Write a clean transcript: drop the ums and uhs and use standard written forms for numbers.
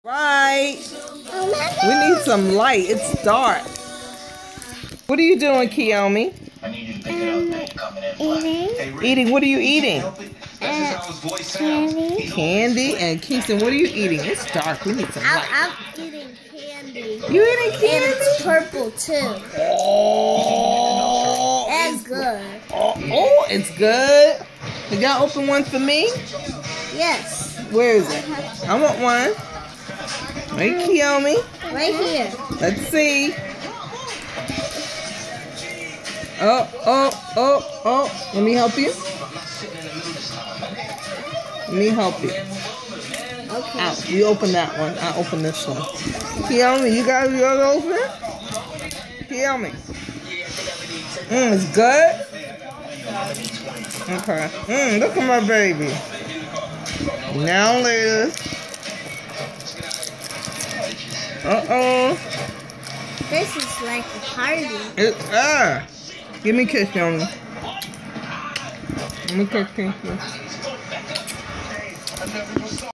Right. We need some light. It's dark. What are you doing, Kiyomi? Eating. Eating. What are you eating? Candy. Candy. And Kingston, what are you eating? It's dark. We need some light. I'm eating candy. You eating candy? And it's purple too. Oh, That's good. Oh, it's good. You got open one for me? Yes. Where is it? I want one. Right, Kiyomi? Right here. Let's see. Oh. Let me help you. Let me help you. Okay. Out. You open that one. I open this one. Kiyomi, you got yours open? Kiyomi. It's good? Okay. Look at my baby. Now later. This is like a party. Give me a kiss, Yomi. Let me kiss you.